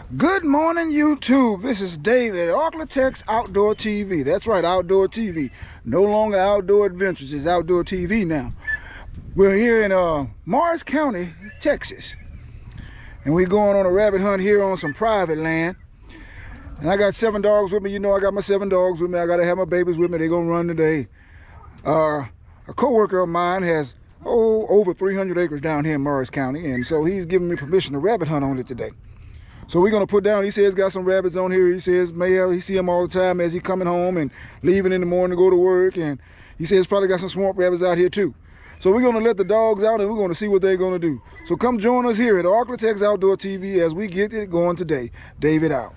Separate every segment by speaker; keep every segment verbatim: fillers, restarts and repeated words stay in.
Speaker 1: Good morning, YouTube. This is David at Arklatex Outdoor T V. That's right, Outdoor T V. No longer Outdoor Adventures, it's Outdoor T V now. We're here in uh, Morris County, Texas. And we're going on a rabbit hunt here on some private land. And I got seven dogs with me. You know I got my seven dogs with me. I got to have my babies with me. They're going to run today. Uh, a co-worker of mine has oh, over three hundred acres down here in Morris County. And so he's giving me permission to rabbit hunt on it today. So we're gonna put down, he says got some rabbits on here. He says may have, he see them all the time as he coming home and leaving in the morning to go to work. And he says probably got some swamp rabbits out here too. So we're gonna let the dogs out and we're gonna see what they're gonna do. So come join us here at Arklatex Outdoor T V as we get it going today. David out.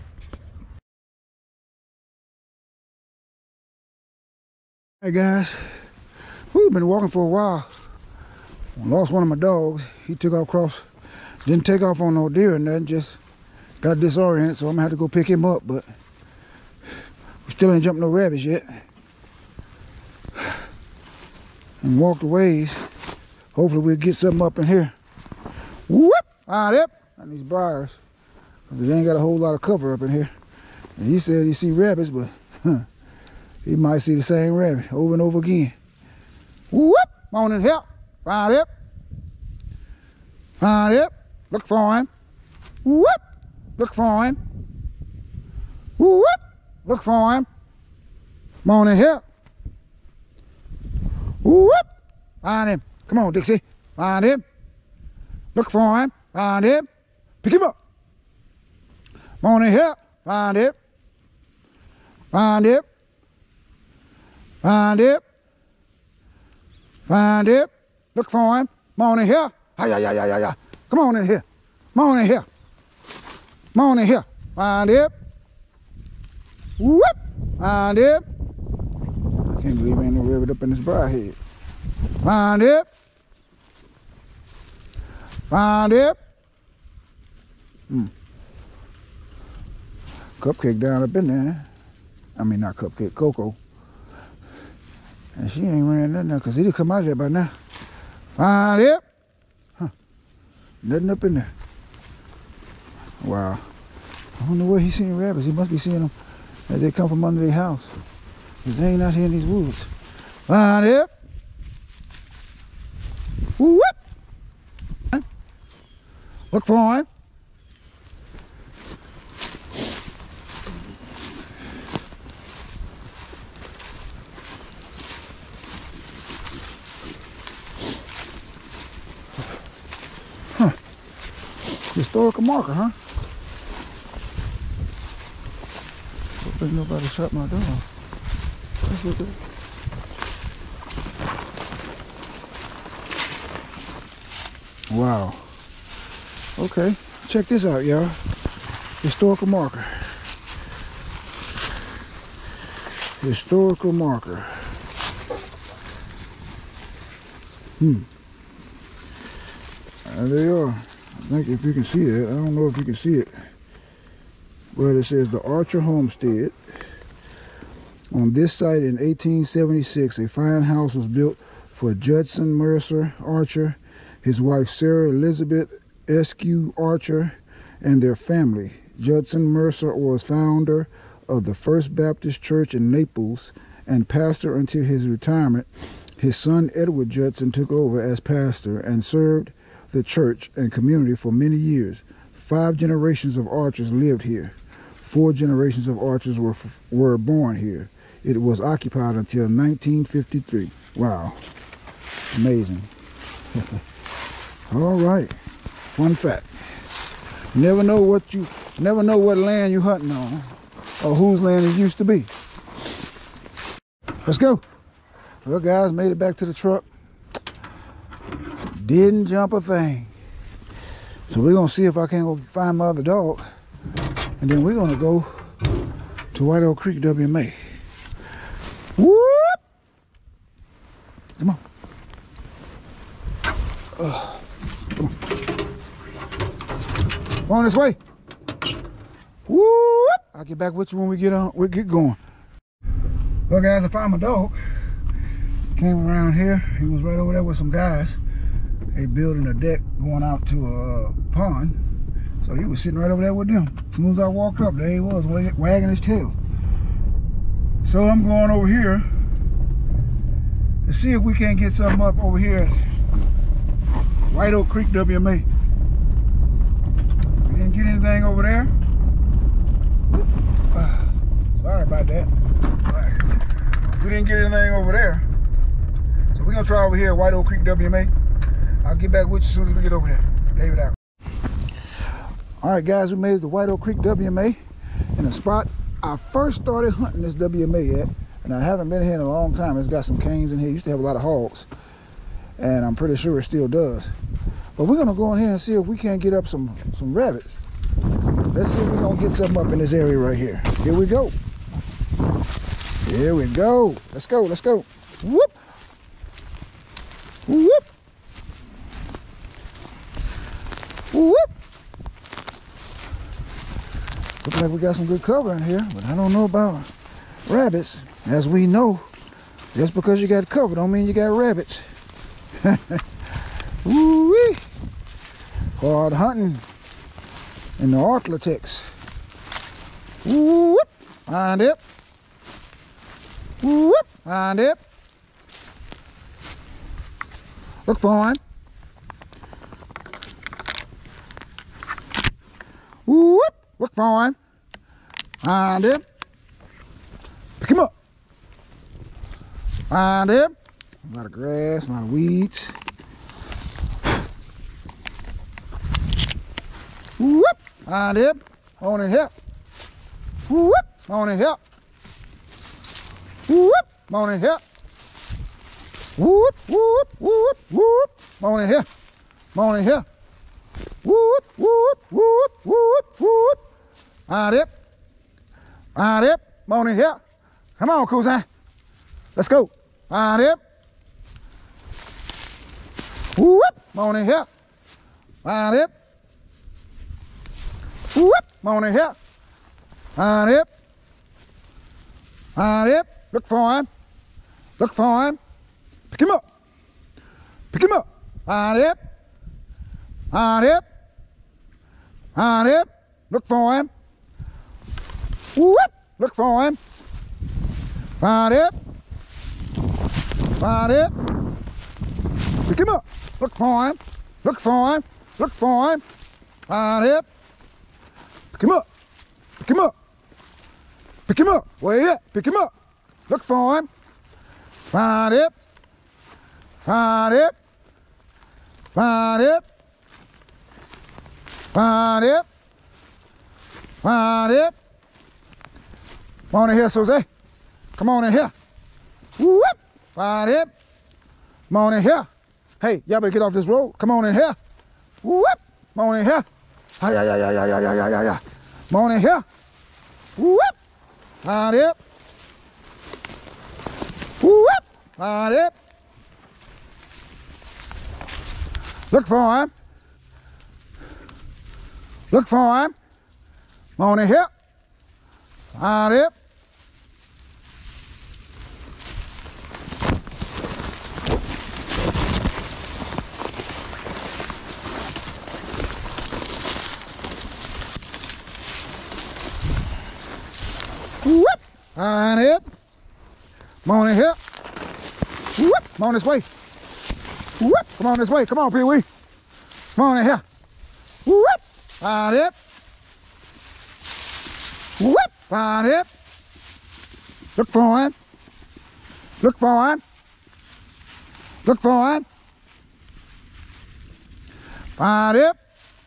Speaker 1: Hey guys, we've been walking for a while. I lost one of my dogs. He took off across, didn't take off on no deer or nothing, just got disoriented, so I'm gonna have to go pick him up, but we still ain't jumped no rabbits yet. And walked a ways. Hopefully we'll get something up in here. Whoop! Ah, yep. On these briars. Because they ain't got a whole lot of cover up in here. And he said he see rabbits, but huh, he might see the same rabbit over and over again. Whoop! Morning, help. Find it. Find it. Look for him. Whoop! Look for him. Whoop! Look for him. Morning, help. Whoop! Find him. Come on, Dixie. Find him. Look for him. Find him. Pick him up. Morning, help. Find him. Find him. Find him. Find him. Look for him. Morning, here. Hi, ya, ya, ya, ya, ya. Come on in here. Come on in here. Come on in here. Find him. Whoop! Find him. I can't believe ain't no rabbit up in this briar head. Find it. Find it. Hmm. Cupcake down up in there. I mean, not Cupcake, Coco. And she ain't ran nothing now, because he'd come out there by now. Find it. Huh. Nothing up in there. Wow. I don't know where he's seeing rabbits. He must be seeing them as they come from under their house. Because they ain't out here in these woods. Find it. Whoop! Look for him. Huh. Historical marker, huh? Hope nobody shut my door. Let's look at it. Wow. Okay, check this out, y'all. Historical marker. Historical marker. Hmm. Uh, there you are. I think if you can see it, I don't know if you can see it. But it says the Archer Homestead. On this site in eighteen seventy-six, a fine house was built for Judson Mercer Archer, his wife Sarah Elizabeth Eskew Archer, and their family. Judson Mercer was founder of the First Baptist Church in Naples and pastor until his retirement. His son Edward Judson took over as pastor and served the church and community for many years. Five generations of Archers lived here. Four generations of Archers were, were born here. It was occupied until nineteen fifty-three. Wow. Amazing. All right. Fun fact. Never know what you never know what land you hunting on or whose land it used to be. Let's go. Well guys, made it back to the truck. Didn't jump a thing. So we're gonna see if I can go find my other dog. And then we're gonna go to White Oak Creek W M A. Whoop! Come on. Uh, come on. Come on this way. Whoop! I'll get back with you when we get on. We get going. Well, guys, I found my dog. Came around here. He was right over there with some guys. They building a deck going out to a pond. So he was sitting right over there with them. As soon as I walked up, there he was, wagging his tail. So I'm going over here to see if we can't get something up over here at White Oak Creek W M A. We didn't get anything over there. Uh, sorry about that. We didn't get anything over there. So we're gonna try over here at White Oak Creek W M A. I'll get back with you as soon as we get over there. David out. All right, guys, we made it to White Oak Creek W M A, in a spot I first started hunting this W M A at, and I haven't been here in a long time. It's got some canes in here. It used to have a lot of hogs, and I'm pretty sure it still does. But we're gonna go in here and see if we can't get up some some rabbits. Let's see if we're gonna get something up in this area right here. Here we go. Here we go. Let's go. Let's go. Whoop. Whoop. Whoop. Looks like we got some good cover in here, but I don't know about rabbits. As we know, just because you got cover don't mean you got rabbits. Woo-wee. Hard hunting in the Arklatex. Whoop. Find it. Whoop. Find it. Look for him. Whoop. Look for him. Find him. Pick him up. Find him. A lot of grass, a lot of weeds. Whoop. Find him. On in here. Whoop. On in here. Whoop. On in here. Whoop. Whoop. Whoop. Whoop. On in here. On in here. Whoop. Whoop. Whoop. Whoop. Whoop. Find it. Find it. Come on in here. Come on, cousin. Let's go. Find it. Whoop. Come on in here. Find it. Whoop. Come on in here. Find it. Find it. Look for him. Look for him. Pick him up. Pick him up. Find it. Find it. Find it. Look for him. Whoop. Look for him. Find it. Find it. Pick him up. Look for him. Look for him. Look for him. Find it. Pick him up. Pick him up. Pick him up. Where you at? Pick him up. Look for him. Find it. Find it. Find it. Find it. Find it. Come on in here, Susie. Come on in here. Whoop. Find it. Come on in here. Hey, y'all better get off this road. Come on in here. Whoop. Come on in here. Hi, yeah, yeah, yeah, yeah, yeah, yeah, yeah, yeah. Come on in here. Whoop. Find it. Whoop. Find it. Look for him. Look for him. Come on in here. Find it. Whoop. Find it. Come on in here. Whoop. Come on this way. Whoop. Come on this way. Come on, Pee Wee. Come on in here. Whoop. Find it. Whoop. Find it. Look for him. Look for him. Look for him. Find it.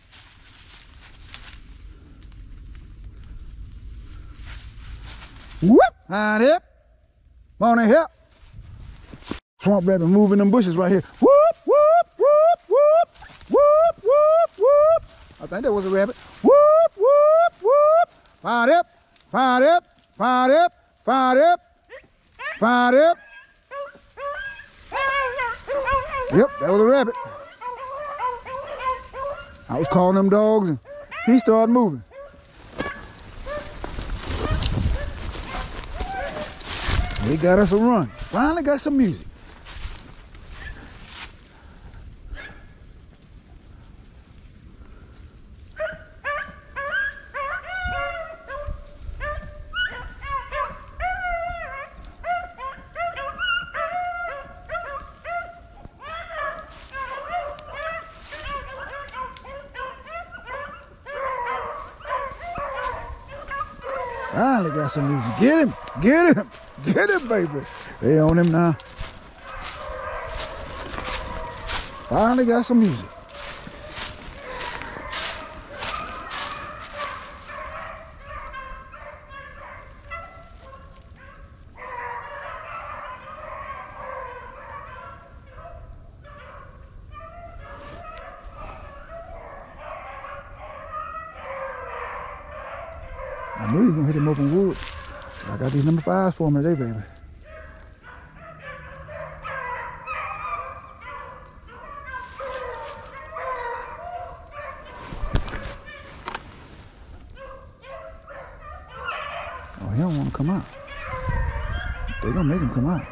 Speaker 1: Whoop. Find it. Come on in here. Swamp rabbit moving them bushes right here. Whoop, whoop, whoop, whoop, whoop, whoop, whoop. I think that was a rabbit. Whoop, whoop, whoop. Find it. Find it. Find it. Find it. Find it. Yep, that was a rabbit. I was calling them dogs and he started moving. He got us a run. Finally got some music. Finally got some music. Get him, get him, get him, baby. They on him now. Finally got some music. I knew you were gonna hit him open wood. I got these number fives for him today, baby. Oh, he don't want to come out. They gonna make him come out.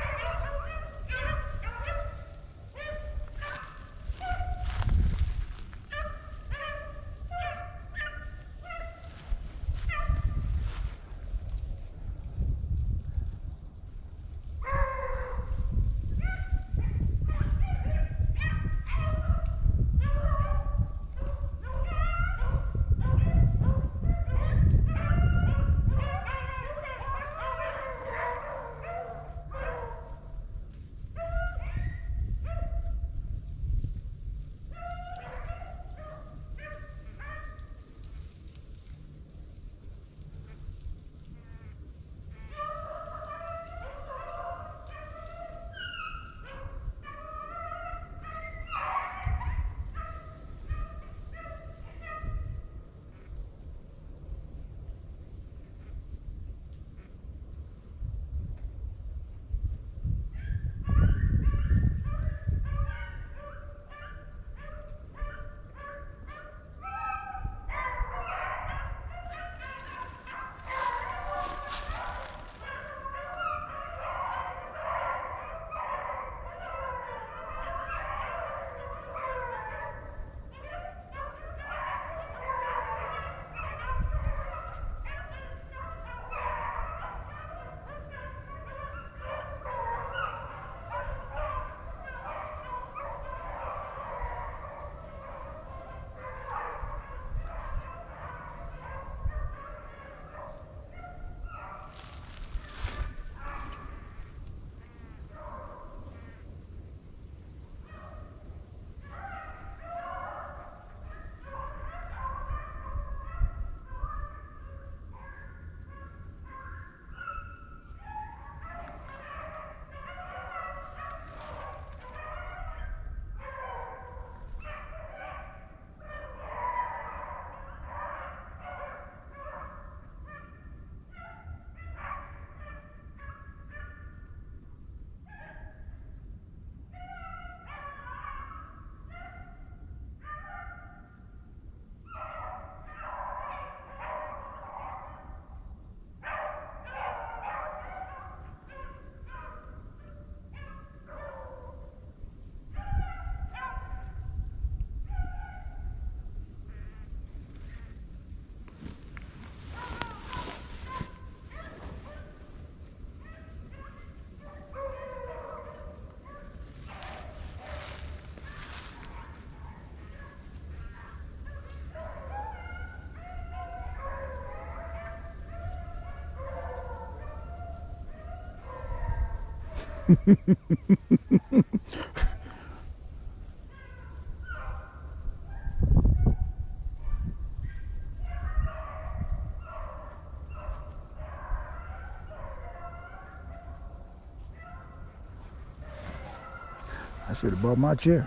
Speaker 1: I should have bought my chair.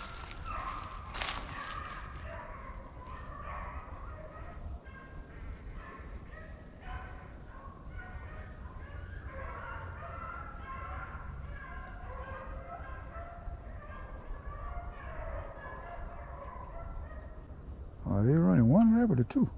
Speaker 1: Are they running one rabbit or two?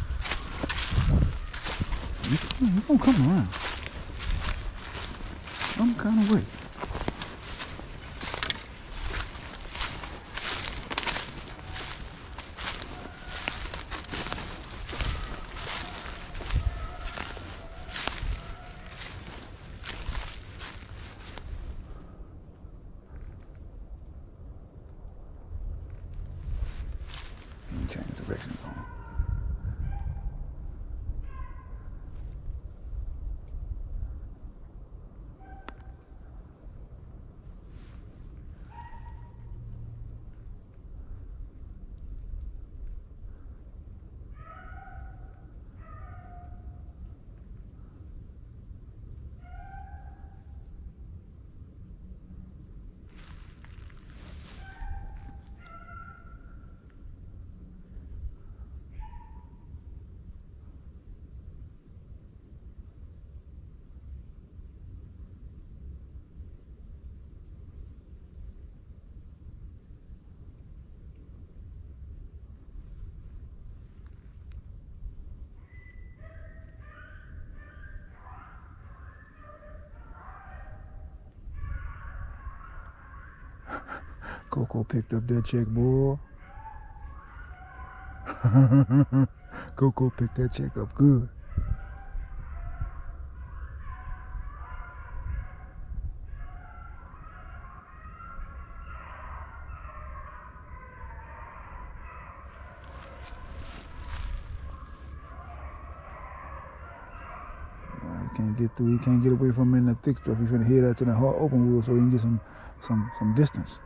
Speaker 1: He's gonna come around. some kind of way. Change directions on. Coco picked up that check, boy. Coco picked that check up good. He can't get through. He can't get away from him in the thick stuff. He's finna head out to the hard open wood so he can get some, some, some distance.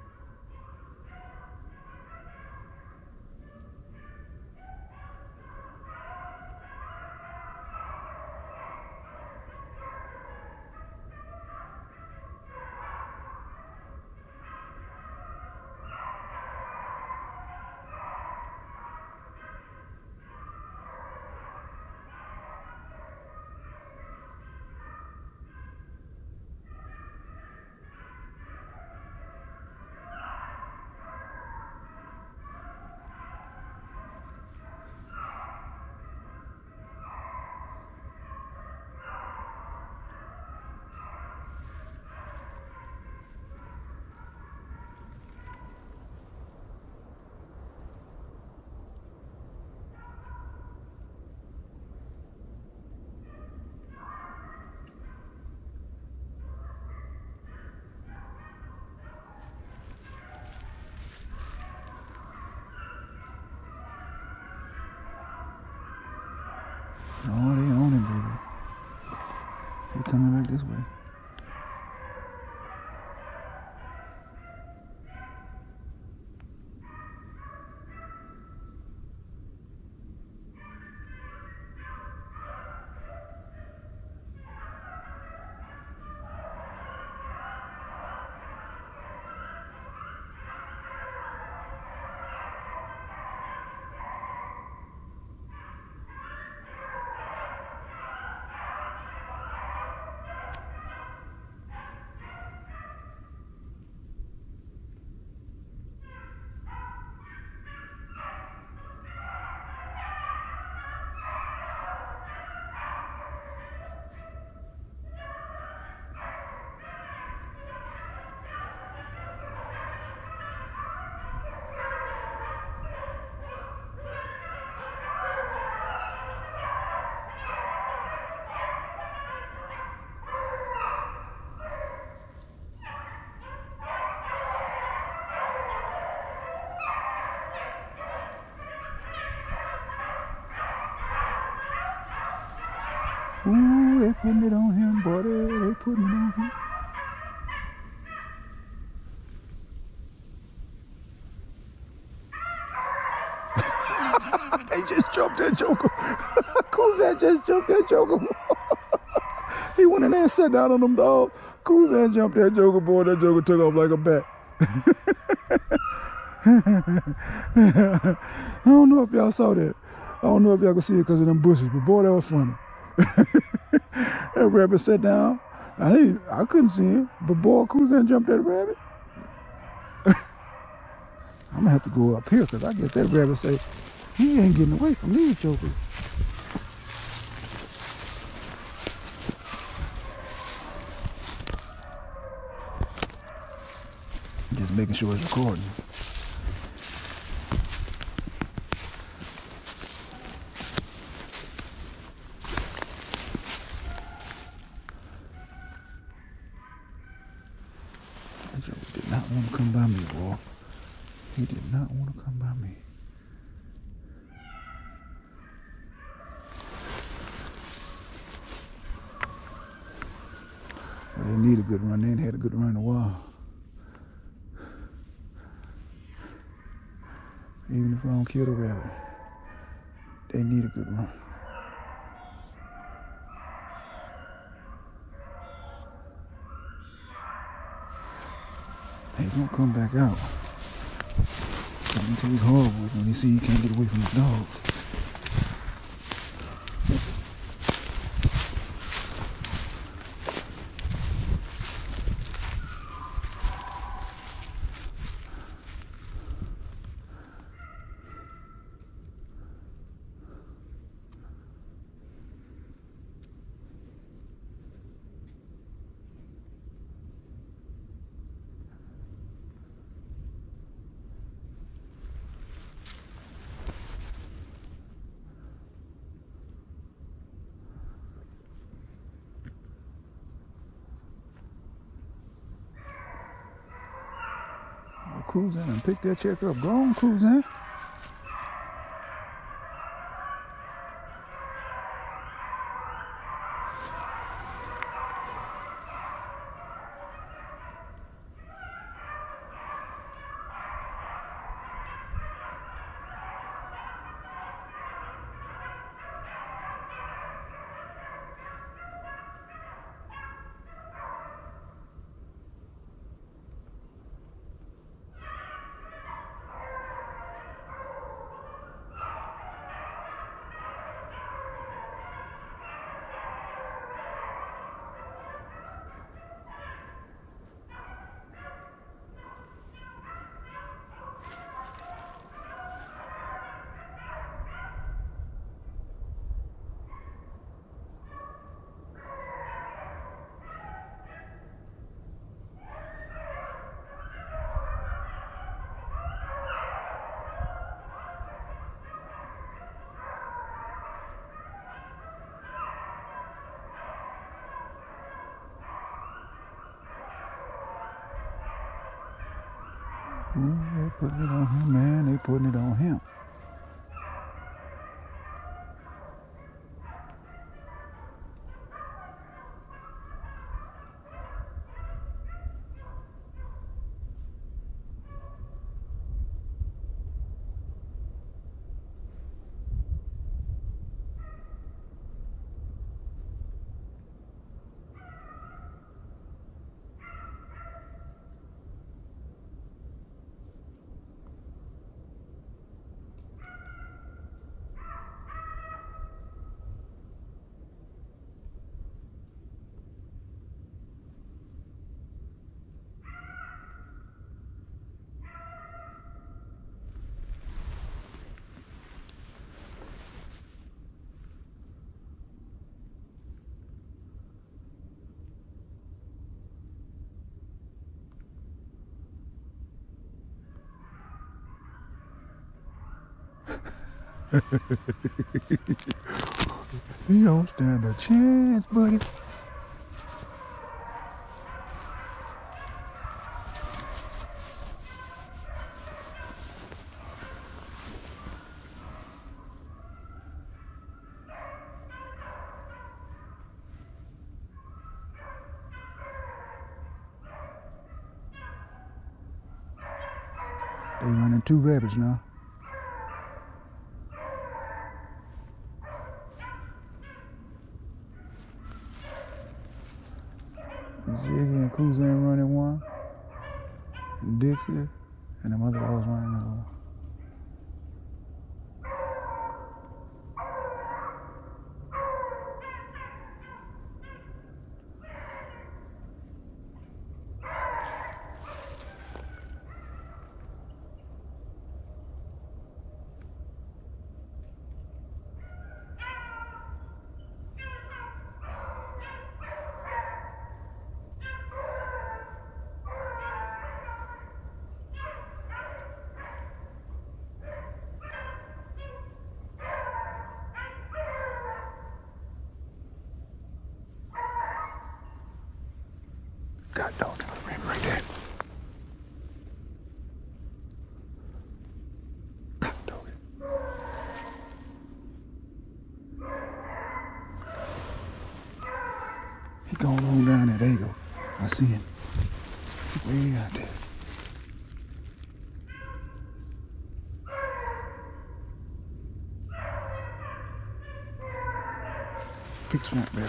Speaker 1: No, they own him, baby. They coming back this way. Ooh, they putting it on him, buddy. They putting it on him. They just jumped that joker. Kuzan just jumped that joker. He went in there and sat down on them dogs. Kuzan jumped that joker, boy. That joker took off like a bat. I don't know if y'all saw that. I don't know if y'all could see it because of them bushes, but boy, that was funny. That rabbit sat down. I didn't, I couldn't see him, but boy, Kuzan jumped that rabbit. I'm gonna have to go up here because I guess that rabbit say he ain't getting away from these jokers. just making sure it's recording. That Joe did not want to come by me, boy. He did not want to come by me. Well, they need a good run. They ain't had a good run in a while. Even if I don't kill the rabbit, they need a good run. He's gonna come back out. Until he's horrible when he see he can't get away from the dogs. Cruise in and pick that check up. Go on, cruise in. Ooh, they putting it on him, man. They putting it on him. You don't stand a chance, buddy. They running two rabbits now. Ziggy and Kuzan running one. And Dixie and the mother dogs running another one. God dog, got a rabbit right there. God dog it. He going on down there. There you go. I see him. Way out there. Big swamp rabbit.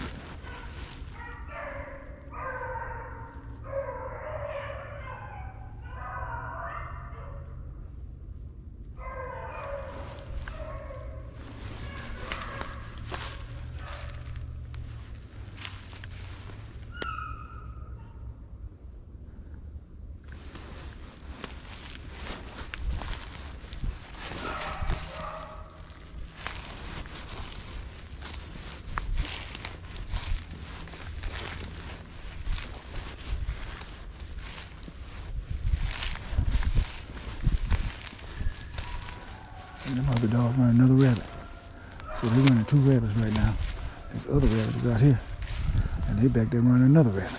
Speaker 1: And them other dogs run another rabbit. So they're running two rabbits right now. This other rabbit is out here. And they back there running another rabbit.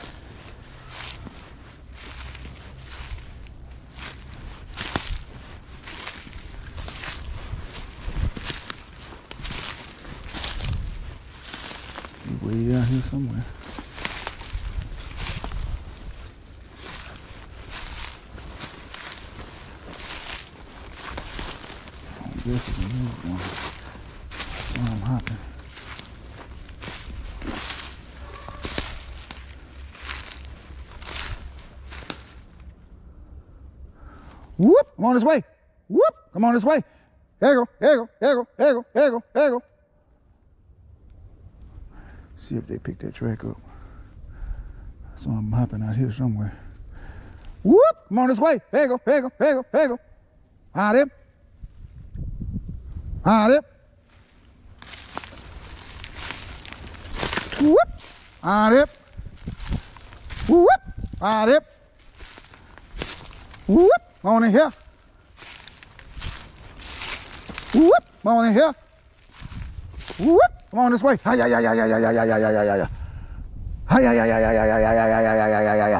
Speaker 1: He's way out here somewhere. This is a new one. I saw him hopping. Whoop! I'm on his way. Whoop! Come on this way. There you go. There you go. There you go. There you go. There you go. There you go. See if they pick that track up. I saw him hopping out here somewhere. Whoop! I'm on his way. There you go. There you go. There you go. There you go. Ah, there. Ah, there. Whoop! Ah, there. Whoop! Ah, there. Whoop! On in here. Whoop! On in here. Whoop! Come on this way. Hi, yeah, yeah, yeah, yeah, yeah, yeah, yeah, yeah, yeah, yeah. Hi, yeah, yeah, yeah, yeah, yeah, yeah, yeah, yeah, yeah, yeah, yeah, yeah, yeah.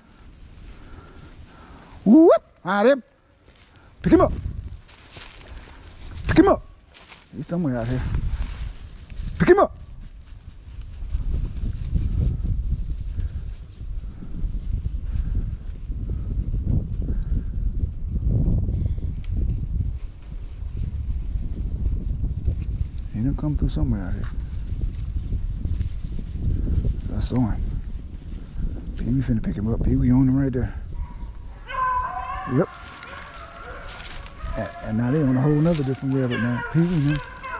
Speaker 1: Whoop! Ah, there. Pick him up. Pick him up. He's somewhere out here. Pick him up. He done come through somewhere out here. I saw him. Pee Wee finna pick him up. Pee Wee on him right there. Yep. And, and now they on a whole nother different rabbit now. Pee Wee now.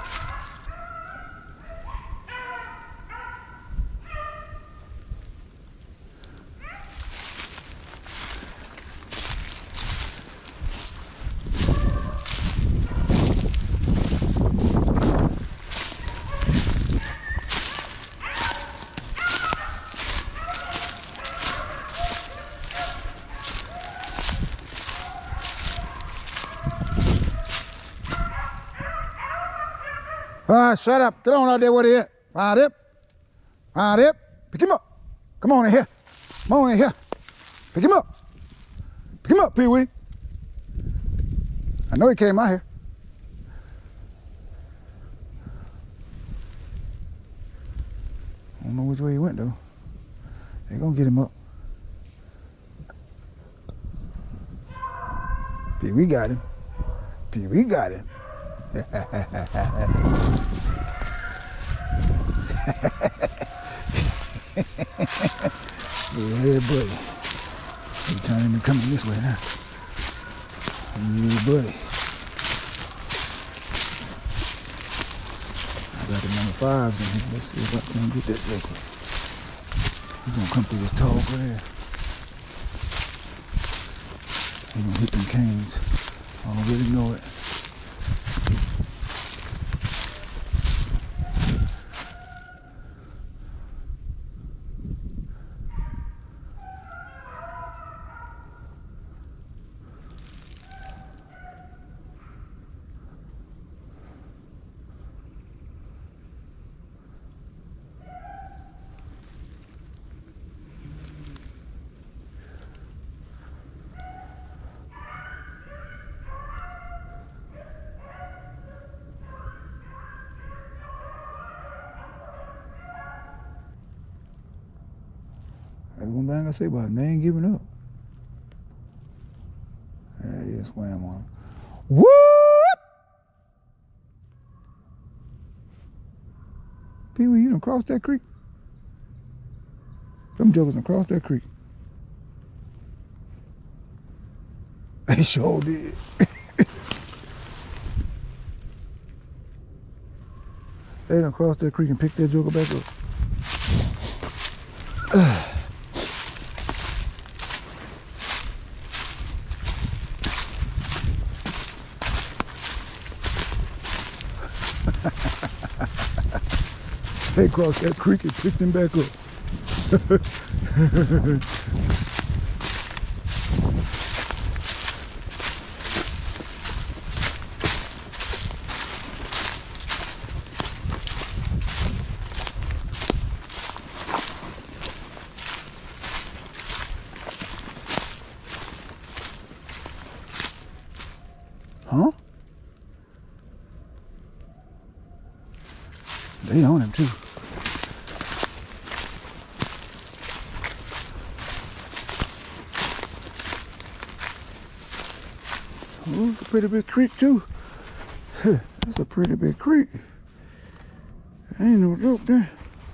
Speaker 1: Ah, shut up. Get on out there with it. Right up. Right up. Pick him up. Come on in here. Come on in here. Pick him up. Pick him up, Pee Wee. I know he came out here. I don't know which way he went, though. They're going to get him up. Pee Wee got him. Pee Wee got him. Yeah, buddy. He turning and coming this way now. Yeah, buddy. I got the number fives in here. Let's see if I can get that real quick. He's gonna come through this tall grass. He's gonna hit them canes. I don't really know it. That's one thing I say about it. They ain't giving up. Yeah, yeah, swam on him. Whoop! Pee-wee, you done crossed that creek? Them jokers done crossed that creek. They sure did. They done crossed that creek and picked that joker back up. They crossed that creek and picked him back up. Huh? They own him too. Oh, it's a pretty big creek too. That's a pretty big creek. Ain't no joke there.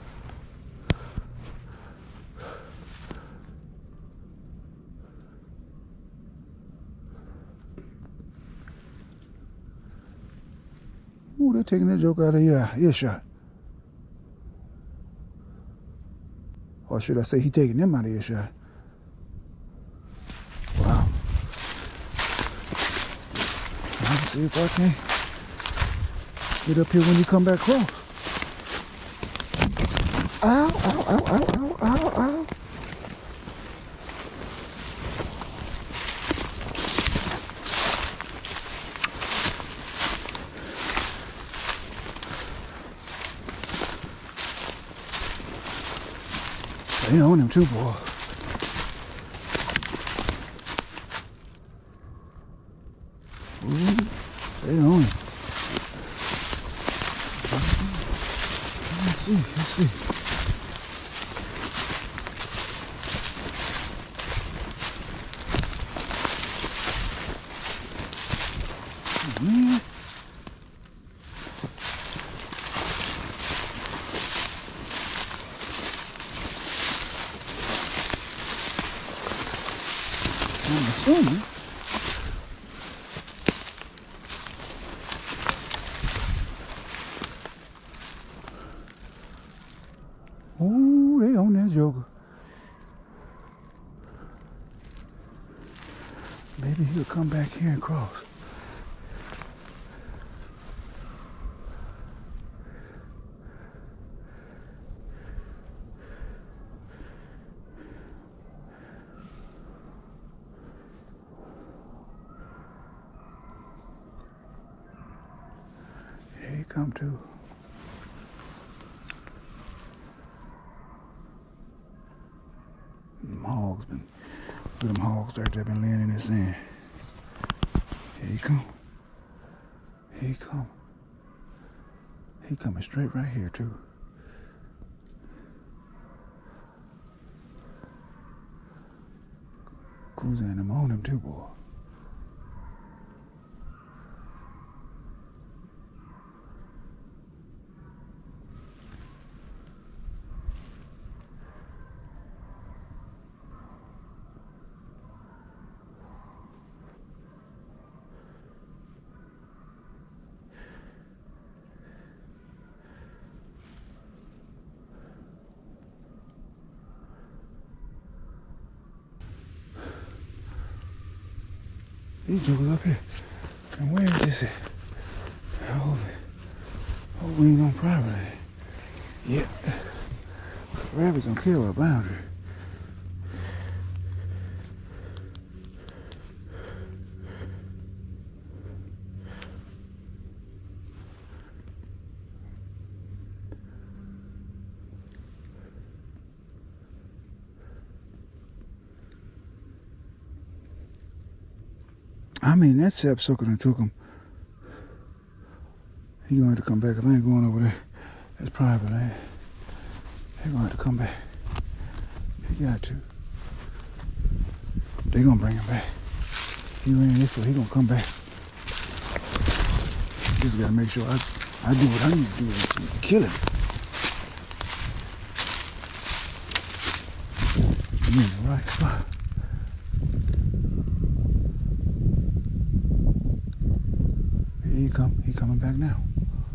Speaker 1: Ooh, they're taking that joke out of your earshot. Or should I say he taking them out of earshot? Wow. I'll see if I can get up here when you come back across. Ow, ow, ow, ow, ow, ow, ow. They own him too, boy. Ooh, they own him. Let's see, let's see. Oh, man. I'm assuming. Oh, they own that joker. Maybe he'll come back here and cross. Here he come too. Them hogs been, look at them hogs right there been laying in the sand. Here he come. Here he come. He coming straight right here too. Cruising them on him too, boy. These jokers up here. And where is this at? I hope, I hope we ain't on private. Yeah. Rabbits gonna kill our boundary. I mean, that sapsucker done took him. He gonna have to come back. I ain't going over there. That's private land. He gonna have to come back. He got to. They gonna bring him back. He ran this way, he gonna come back. Just gotta make sure I, I do what I need to do and kill him. I'm in the right spot. Here he come, he coming back now.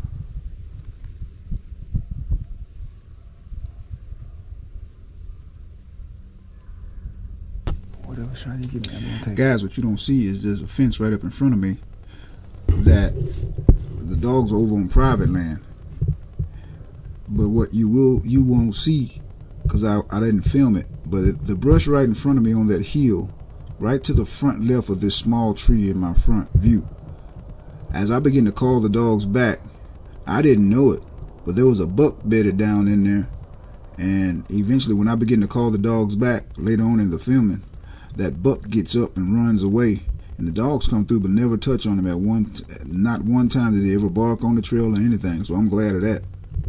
Speaker 1: Whatever shot he give me, I'm gonna take. Guys, what you don't see is there's a fence right up in front of me that the dogs are over on private land. But what you will, you won't see, because I, I didn't film it, but it, the brush right in front of me on that hill, right to the front left of this small tree in my front view. As I begin to call the dogs back, I didn't know it, but there was a buck bedded down in there. And eventually when I begin to call the dogs back later on in the filming, that buck gets up and runs away. And the dogs come through but never touch on him at one, not one time did they ever bark on the trail or anything. So I'm glad of that.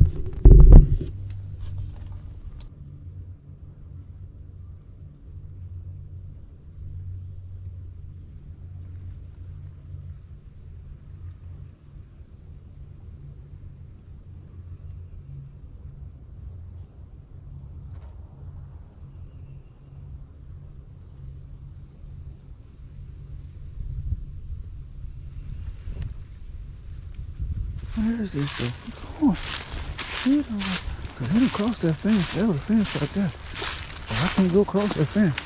Speaker 1: Where is this though? Come on. Because he didn't cross that fence. That was a fence right there. So I can't go across that fence.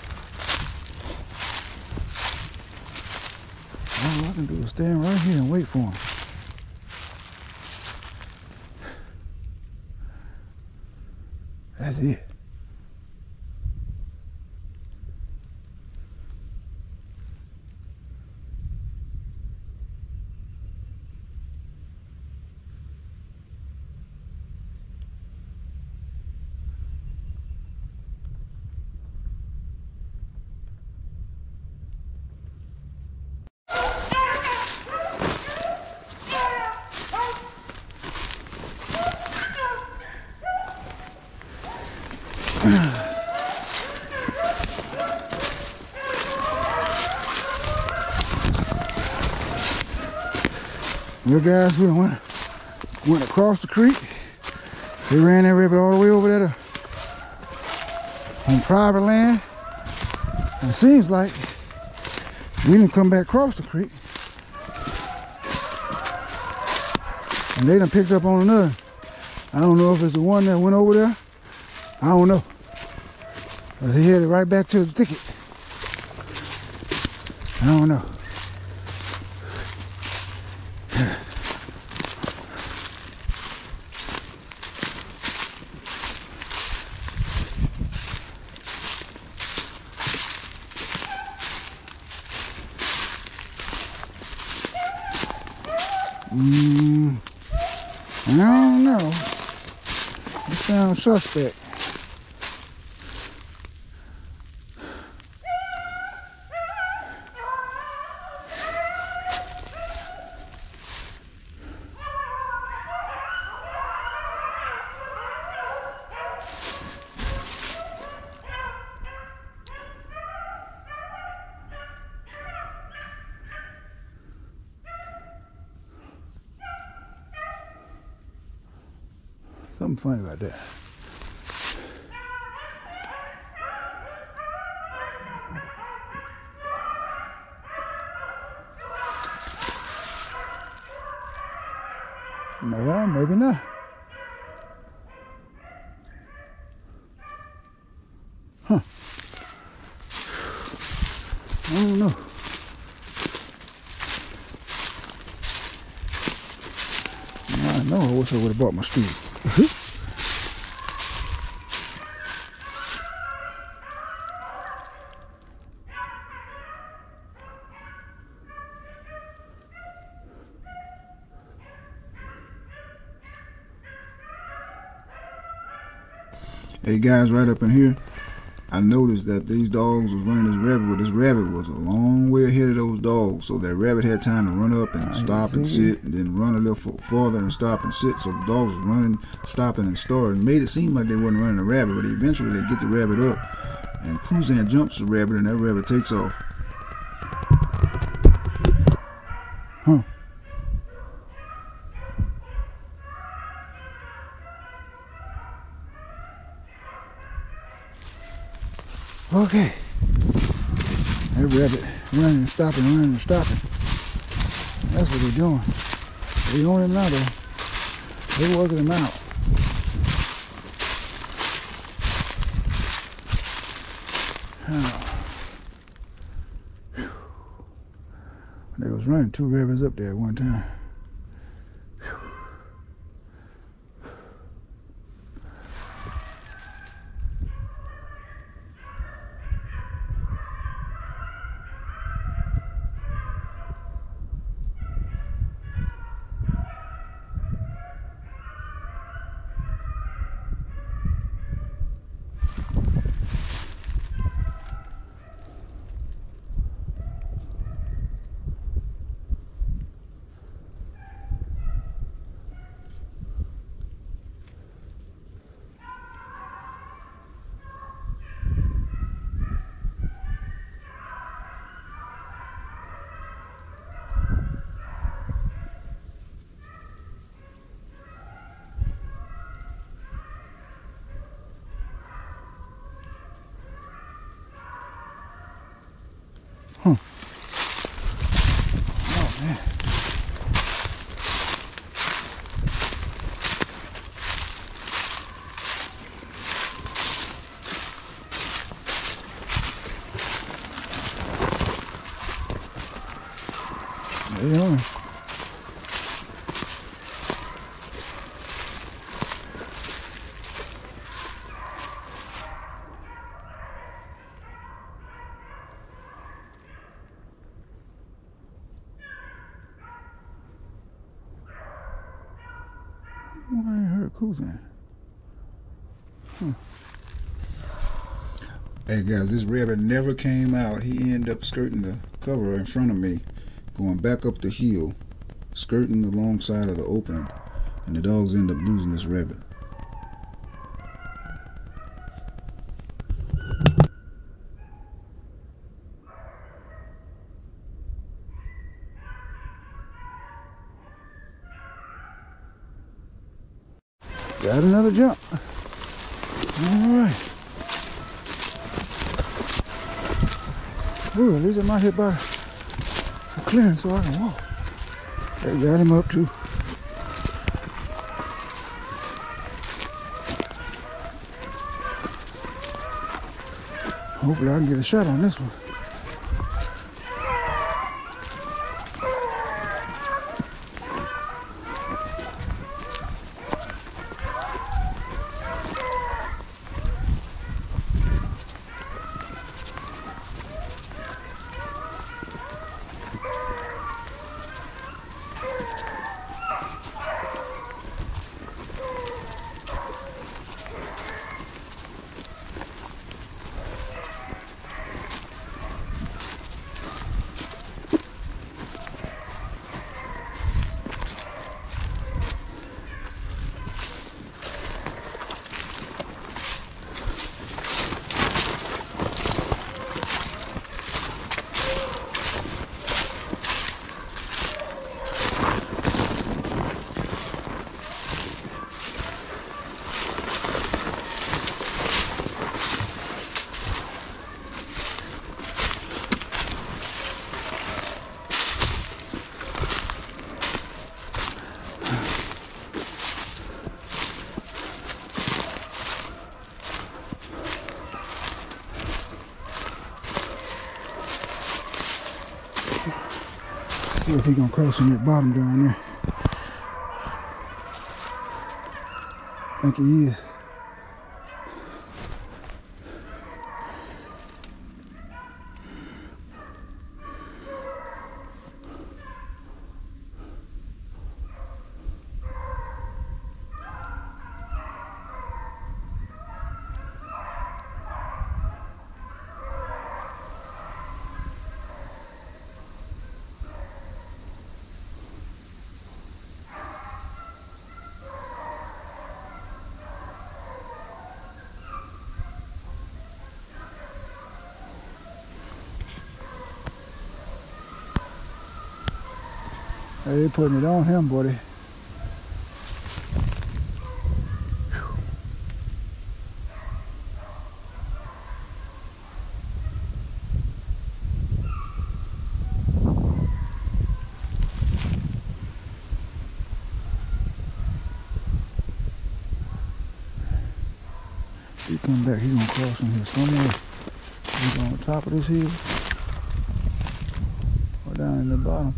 Speaker 1: All I can do is stand right here and wait for him. That's it. Well, guys, we went, went across the creek. They ran that river all the way over there to, on private land. And it seems like we didn't come back across the creek. And they done picked up on another. I don't know if it's the one that went over there. I don't know. But they headed right back to the thicket. I don't know. Mm, I don't know. It sounds suspect. Something funny about that. No, maybe not. Huh. I don't know. I know I wish I would have brought my stool. Hey guys, right up in here, I noticed that these dogs was running this rabbit, but this rabbit was a long way ahead of those dogs. So that rabbit had time to run up and stop and sit, and then run a little farther and stop and sit. So the dogs was running, stopping, and starting. Made it seem like they wasn't running a rabbit, but eventually they get the rabbit up, and Kuzan jumps the rabbit, and that rabbit takes off. Huh. Okay. That rabbit running and stopping, running and stopping. That's what they're doing. They on him now though. They're working him out. Oh. They was running two rabbits up there at one time. Huh. Oh, man. There you are. Oh, I ain't heard Kuzan. Huh. Hey guys, this rabbit never came out. He ended up skirting the cover in front of me, going back up the hill, skirting the long side of the opening, and the dogs end up losing this rabbit. Got another jump. All right. Ooh, at least I'm out here by a clearance so I can walk. They got him up too. Hopefully I can get a shot on this one. See if he gonna cross on that bottom down there. I think he is. They putting it on him, buddy. He come back, he gonna cross in here somewhere. He's on the top of this hill. Or down in the bottom.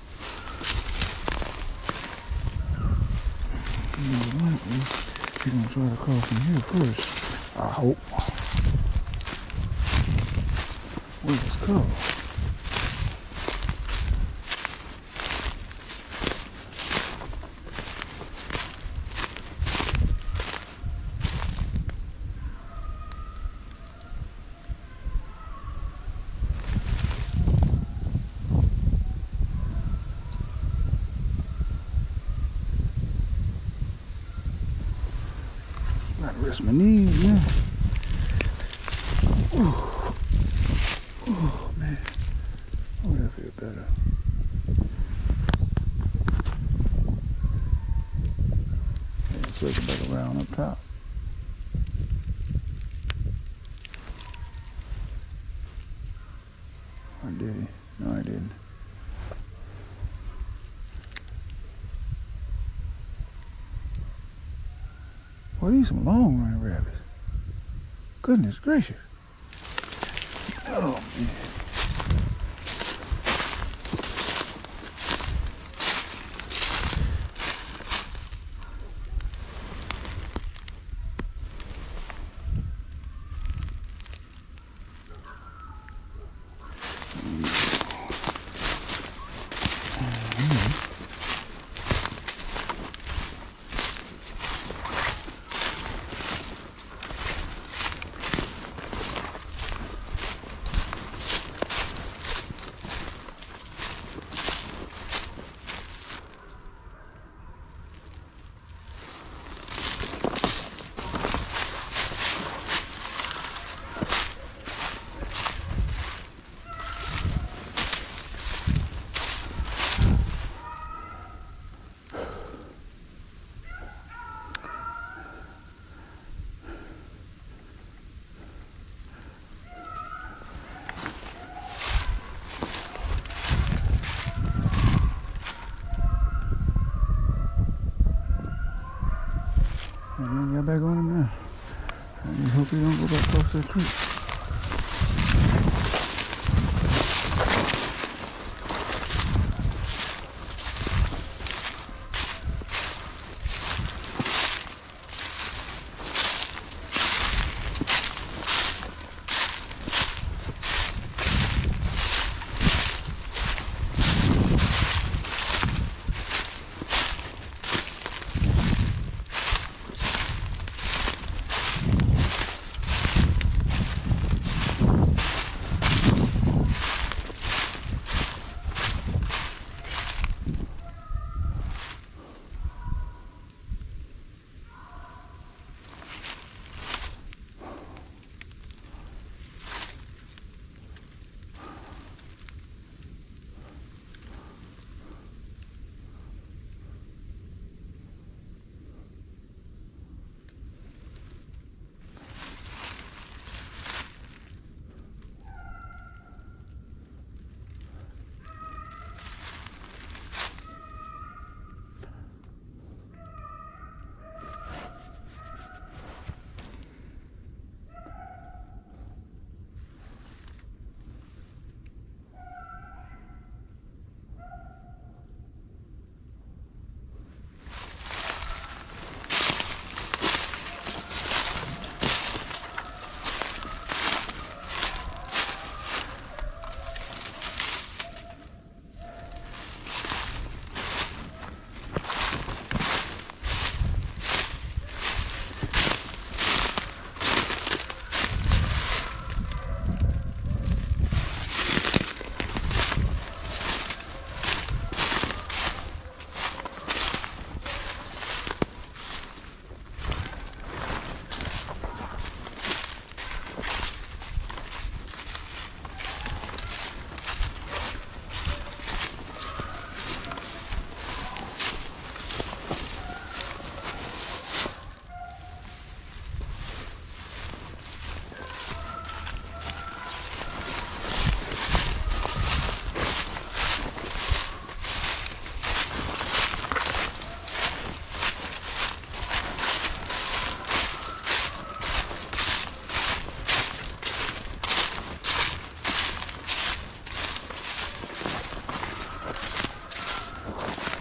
Speaker 1: He's gonna try to cross in here first. I hope. Where's this cover? Gotta rest my knees, man. Ooh. Oh, man. Oh, that feel better. Yeah, circle back around up top. Or did he? No, I didn't. Boy, these some long running rabbits. Goodness gracious. Oh, man. I got back on him now. I just hope he don't go back across that creek.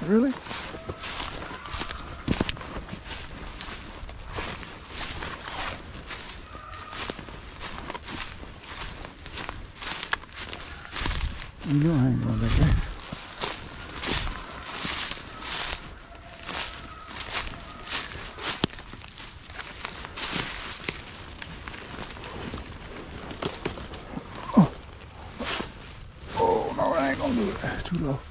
Speaker 1: Really? You know I ain't going back there. Oh. Oh, no, I ain't gonna do it. Too low.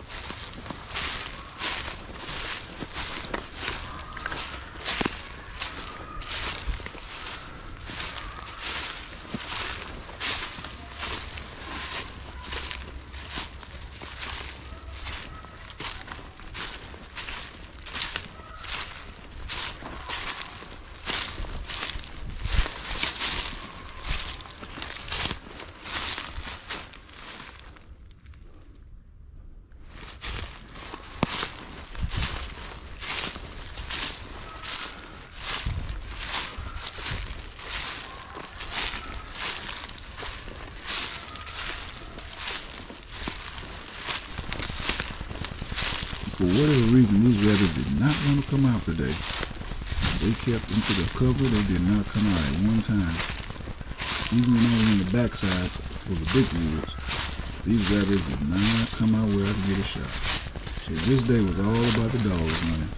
Speaker 1: For whatever reason, these rabbits did not want to come out today. They kept into the cover. They did not come out at one time. Even when I was on the backside for the big woods, these rabbits did not come out where I could get a shot. Shit, this day was all about the dogs running.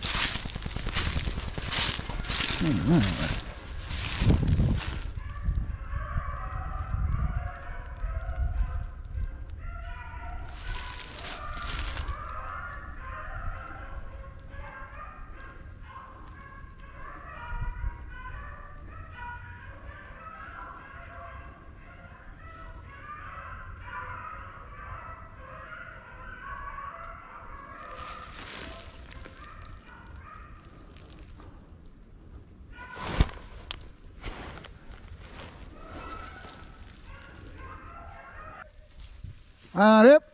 Speaker 1: All right. Find it.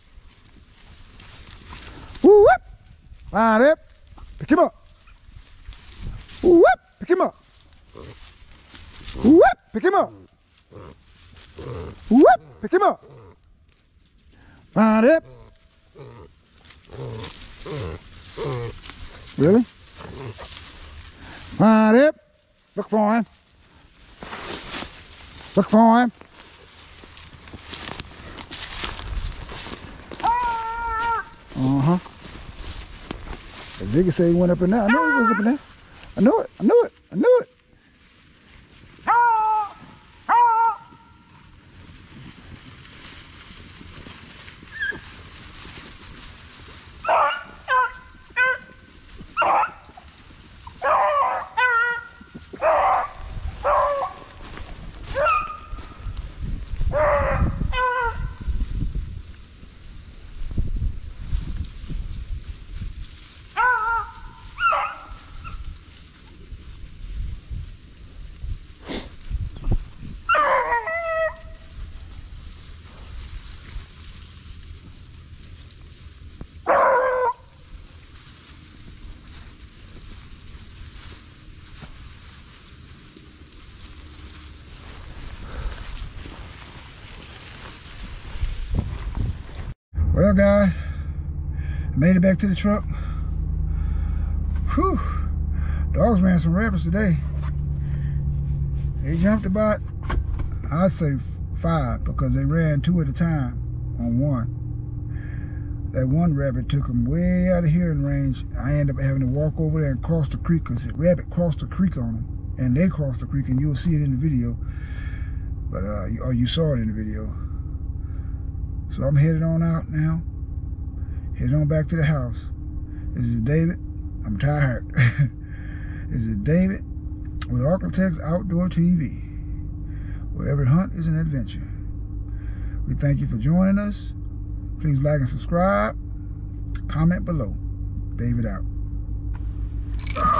Speaker 1: Woo whip. Find it. Pick him up. Woo whip. Pick him up. Woo whip. Pick him up. Woo whip. Pick him up. Find it. Really? Find it. Look for him. Look for him. Uh-huh. As Ziggy said he went up in there. I know he was up in there. I knew it. I knew it. I knew it. Well, guys, I made it back to the truck. Whew. Dogs ran some rabbits today. They jumped about, I'd say five, because they ran two at a time on one. That one rabbit took them way out of hearing range. I ended up having to walk over there and cross the creek, because the rabbit crossed the creek on them. And they crossed the creek, and you'll see it in the video. But, uh, or you saw it in the video. So I'm headed on out now, headed on back to the house. This is David. I'm tired. This is David with Architects Outdoor T V, where every hunt is an adventure. We thank you for joining us. Please like and subscribe. Comment below. David out.